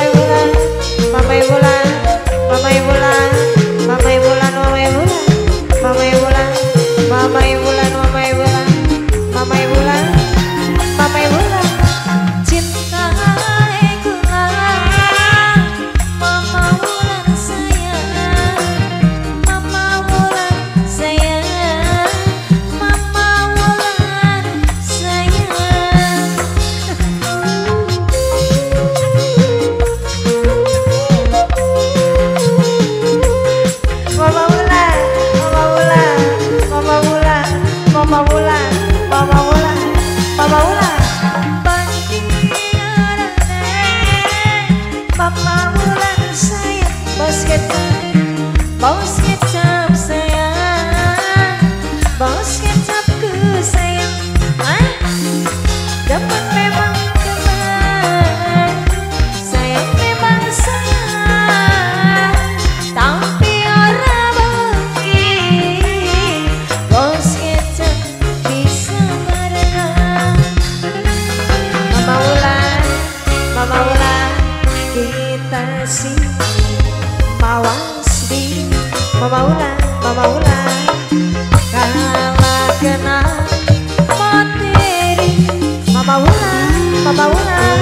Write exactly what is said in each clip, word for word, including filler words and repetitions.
Bos kecap sayang, bos kecapku sayang, ah, dapat memang teman, sayang memang sayang, tapi orang mungkin bos kecap bisa barengan. Mama Wulan, Mama Wulan, kita sih mawas di Mama Wulan, Mama Wulan, kalah kena materi. Mama Wulan, Mama Wulan,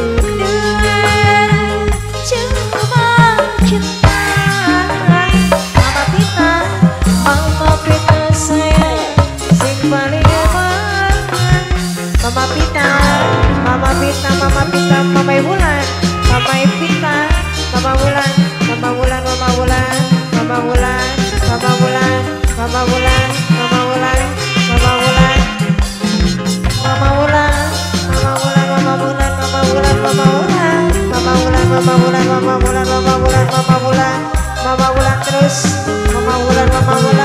dua cuma kita. Mama Pita, Mama Pita sayang, sing paling eman. Mama Pita, Mama Pita, Mama Pita, Mama Wulan, Mama Pita, Mama Wulan, Mama Wulan, Mama Wulan, Mama Wulan, Mama Wulan, Mama Wulan, Mama Wulan, Mama Wulan, Mama Wulan, Mama Wulan, Mama Wulan, Mama Wulan, Mama Wulan, Mama Wulan, Mama Wulan, Mama Wulan, Mama Wulan, Mama Wulan, Mama Wulan terus, Mama Wulan, Mama Wulan.